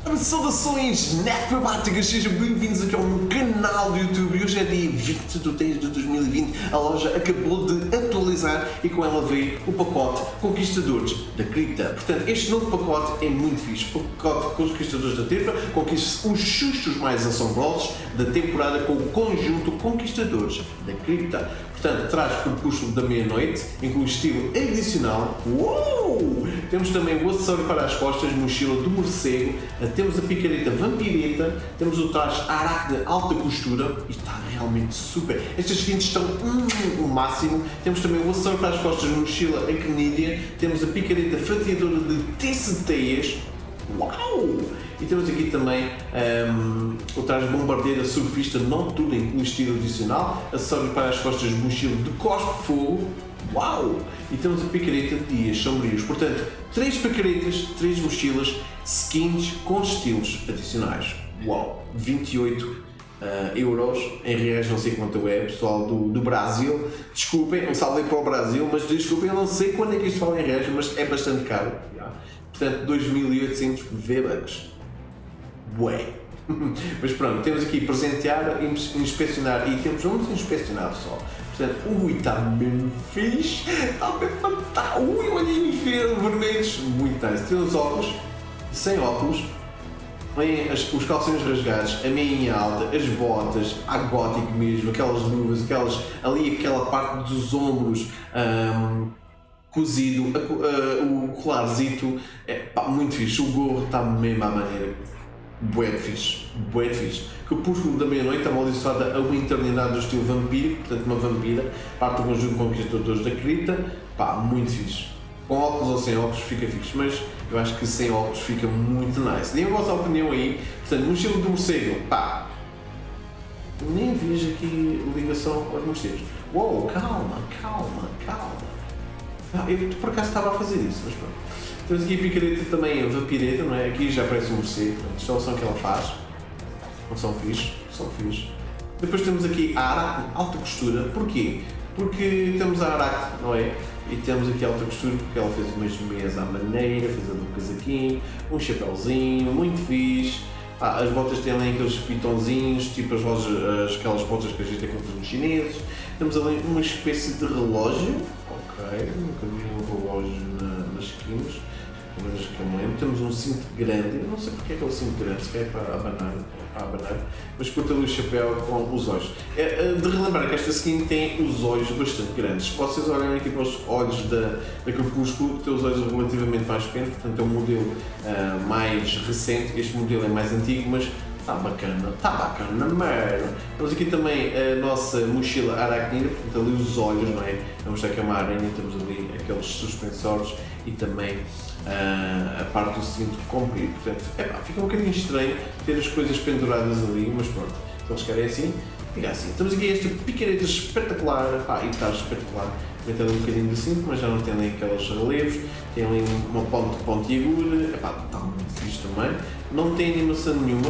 Saudações necrobáticas, sejam bem-vindos aqui ao meu canal do YouTube. Hoje é dia 20 de 3 de 2020, a loja acabou de atualizar e com ela veio o pacote Conquistadores da Cripta. Portanto, este novo pacote é muito fixe. O pacote Conquistadores da Cripta conquista os sustos mais assombrosos da temporada com o conjunto Conquistadores da Cripta. Portanto, traz o Crepúsculo da Meia-Noite, inclui estilo adicional. Uou! Temos também o acessório para as costas, mochila do morcego, temos a picareta vampireta, temos o traje aracne alta costura, e está realmente super. Estas seguintes estão o máximo. Temos também o acessório para as costas, mochila acnídea, temos a picareta fatiadora de teceteias. Uau! E temos aqui também o traje bombardeira surfista noturna com estilo adicional, acessório para as costas, mochila de cospe-fogo. Uau! E temos a picareta de dias sombrios. Portanto, 3 picaretas, 3 mochilas, skins com estilos adicionais. Uau! 28 euros, em reais não sei quanto é, pessoal do Brasil. Desculpem, um salve para o Brasil, mas desculpem, eu não sei quando é que isto fala em reais, mas é bastante caro. Portanto, 2.800 V-Bucks. Ué! Mas pronto, temos aqui presentear, inspecionar itens. Vamos inspecionar só. Portanto, está mesmo fixe. Está bem fantástico. Olhinhos vermelhos. Muito nice. Tem os óculos, sem óculos. Vêm os calções rasgados, a meinha alta, as botas, a gótico mesmo, aquelas luvas, aquela parte dos ombros. Cozido, o colarzito, muito fixe, o gorro está mesmo à maneira, bué de fixe, bué de fixe. Crepúsculo da Meia-Noite, amaldiçoada a uma eternidade do estilo vampiro, portanto uma vampira, parte do conjunto Conquistadores da Cripta, muito fixe. Com óculos ou sem óculos fica fixe, mas eu acho que sem óculos fica muito nice. Deem a vossa opinião aí, portanto, mochila do morcego, nem vejo aqui ligação aos morcegos. Uou, calma. Eu por acaso estava a fazer isso, mas pronto. Temos aqui a picareta também, a vampireta, não é? Aqui já aparece o morcego, isto é o som que ela faz. Não são fixe, são fixe. Depois temos aqui a aracne alta costura, porquê? Porque temos a aracne, não é? E temos aqui a alta costura porque ela fez umas meias à maneira, fez um casaquinho, um chapéuzinho, muito fixe. As botas têm ali aqueles pitãozinhos, tipo aquelas botas que a gente encontra nos chineses. Temos ali uma espécie de relógio. Ok, nunca vi um relógio nas skins, mas que eu me lembro. Temos um cinto grande, eu não sei porque é que é o cinto grande, se é para abanar, mas curta ali o chapéu com os olhos. De relembrar que esta skin tem os olhos bastante grandes. Se vocês olharem aqui para os olhos da Crepúsculo, tem os olhos relativamente mais pequenos, portanto é um modelo mais recente. Este modelo é mais antigo, mas está bacana, mano. Temos aqui também a nossa mochila aracnida, portanto ali os olhos, não é? Vamos ver que é uma aranha, temos ali aqueles suspensores e também a parte do cinto comprido. Portanto, fica um bocadinho estranho ter as coisas penduradas ali, mas pronto, se eles querem assim, fica assim. Temos aqui esta picareta espetacular, e está espetacular. Também tem ali um bocadinho de cinto, mas já não tem ali aqueles relevos, tem ali uma ponte pontiaguda, está muito fixe também. Não tem animação nenhuma.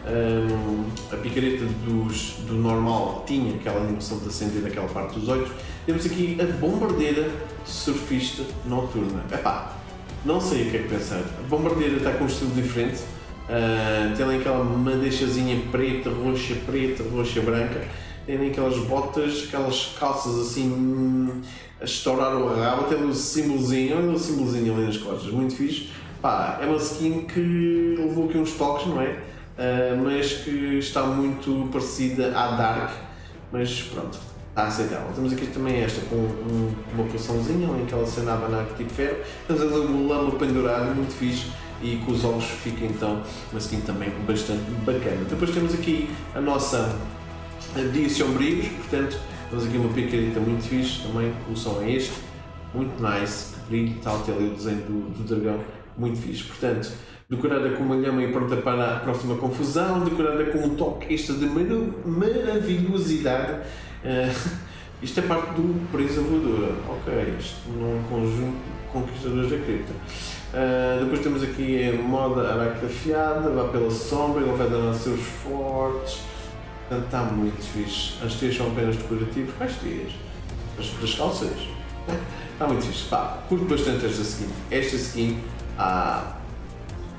A picareta do normal tinha aquela animação de acender naquela parte dos olhos. Temos aqui a bombardeira surfista noturna. Não sei o que é que pensar. A bombardeira está com um estilo diferente. Tem ali aquela madeixazinha preta, roxa, branca. Tem ali aquelas botas, aquelas calças assim a estourar o rabo. Tem ali o símbolozinho, olha o símbolozinho ali nas costas, muito fixe. É uma skin que levou aqui uns toques, não é? Mas que está muito parecida à Dark, mas pronto, está aceitável. Temos aqui também esta com uma poçãozinha, ali aquela cena a abanar tipo ferro. Temos ali um lama pendurado, muito fixe, e com os olhos fica então uma skin também bastante bacana. Depois temos aqui a nossa Dias Sombrios, portanto, temos aqui uma picareta muito fixe também, o som é este, muito nice, brilho e tal, tem ali o desenho do dragão, muito fixe. Portanto, decorada com uma lhama e pronta para a próxima confusão, decorada com um toque extra de maravilhosidade. Isto é parte do Presa Voadora, ok, isto num conjunto de Conquistadores da Cripta. Depois temos aqui a moda aracne afiada, vá pela sombra, ele vai dando seus fortes. Portanto, está muito fixe. As teias são apenas decorativas. Quais teias? As das calças. Está muito fixe. Curto bastante esta skin. Esta skin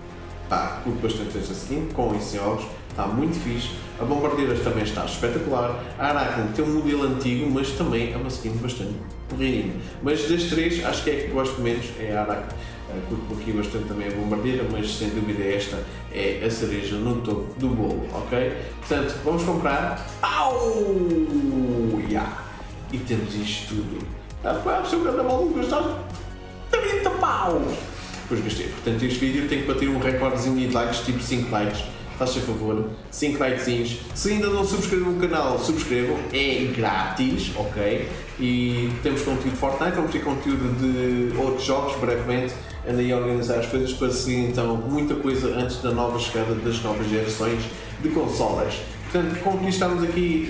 Pá, curto bastante esta skin, com e sem ovos, está muito fixe. A Bombardeiras também está espetacular. A Aracne tem um modelo antigo, mas também é uma skin bastante porreirinha. Mas das três, acho que é a que gosto menos, é a Aracne. Curto aqui bastante também a Bombardeira, mas sem dúvida esta é a cereja no topo do bolo, ok? Portanto, vamos comprar. Au! Yeah. E temos isto tudo. Ah, o seu grande maluco gastar 30 paus! Depois gastei. Portanto, este vídeo tem que bater um recordezinho de likes, tipo 5 likes. Faz-se a favor, 5 likezinhos. Se ainda não subscreveram o canal, subscrevam, é grátis, ok? E temos conteúdo de Fortnite, vamos ter conteúdo de outros jogos brevemente. Andei a organizar as coisas para seguir então muita coisa antes da nova chegada das novas gerações de consolas. Portanto, conquistamos aqui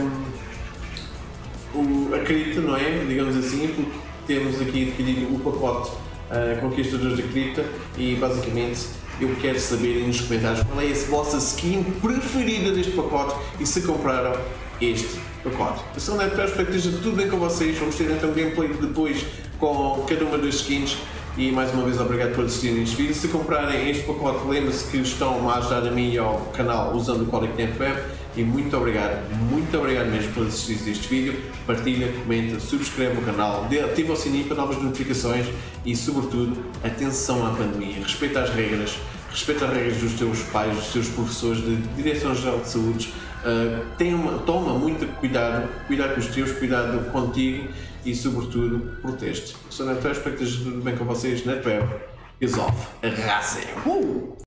a cripta, não é? Digamos assim, porque temos aqui adquirido o pacote Conquistadores da Cripta e basicamente eu quero saber nos comentários qual é a vossa skin preferida deste pacote e se compraram este pacote. Eu sou o Neto, espero que esteja tudo bem com vocês. Vamos ter então um gameplay depois com cada uma das skins e mais uma vez obrigado por assistirem este vídeo. Se comprarem este pacote, lembre-se que estão a ajudar a mim e ao canal usando o código NETWEB e muito obrigado mesmo por assistir a este vídeo. Partilha, comenta, subscreve o canal, ativa o sininho para novas notificações e sobretudo, atenção à pandemia, respeita as regras dos teus pais, dos teus professores de Direção-Geral de Saúde. Toma muito cuidado com os teus, cuidado contigo e sobretudo proteste. Sou Neto, espero que esteja tudo bem com vocês. NETWEB is off. Arrasem!